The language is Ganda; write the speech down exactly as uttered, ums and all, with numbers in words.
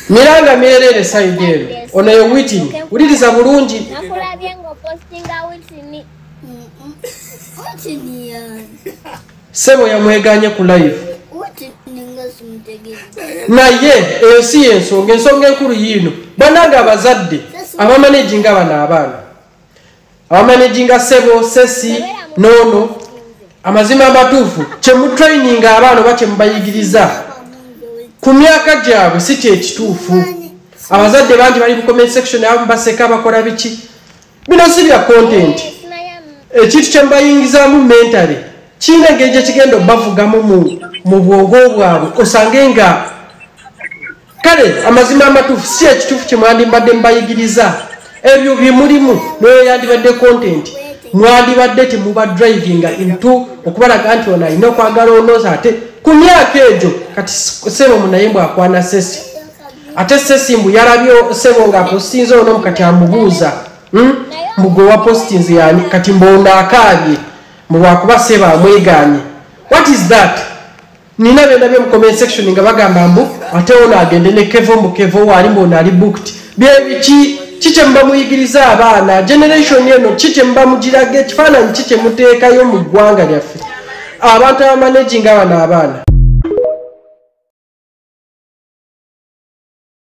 Miranga mirerere side ero. Ono yo witini. Uliriza bulungi. Nakulabye ngo postinga witini. Witini ya. Sebo yamweganye ku live. Naye eyo si ensonga ensonga enkulu yino bananga abazadde abamanaginga abana abaana abamanaginga Sebo Sesi Nono amazima amatuufu kyemutraining abaana oba kyemubayigiriza ku myaka gyabwe si kyekituufu. Abazadde bangi bali mu comment section abamu baseka bakola biki bino si bya content ekintu kyembayingizaamu mentally kiina engeri gye kigenda obavugamu mu bwongo bwabwe osange nga kale amazima amatuufu si ekituufu kye mwandibadde mubayigiriza ebyo bimulimu naye yandibadde content mwandibadde temuba drivinga into okubalaga nti ono alina okwagala onooza ate ku myaka egyo kati Sebo munaye bwakwana Sesi ate Sesi mbu yalabye Sebo nga postinze ono mukati amubuuza mbugo wa postings yani kati mbonda akaabye mwakuba Sebo amweganye. What is that? Nina benda bye mu comment section nga bagamba mbu ate ono agende ne Kevo mu Kevo wali mbona ali booked. Bye biki kiche mba muyigiriza abaana generation eno kiche mba mugirage kifaananyi kiche muteekayo mu ggwanga lyaffe abantu abamanaging abana abaana.